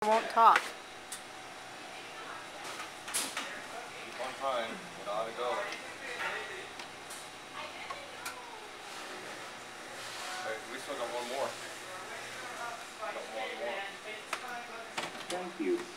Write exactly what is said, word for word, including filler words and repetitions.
Won't talk. Keep on trying. It ought to go. Wait, we still got one more. Got one more. Thank you.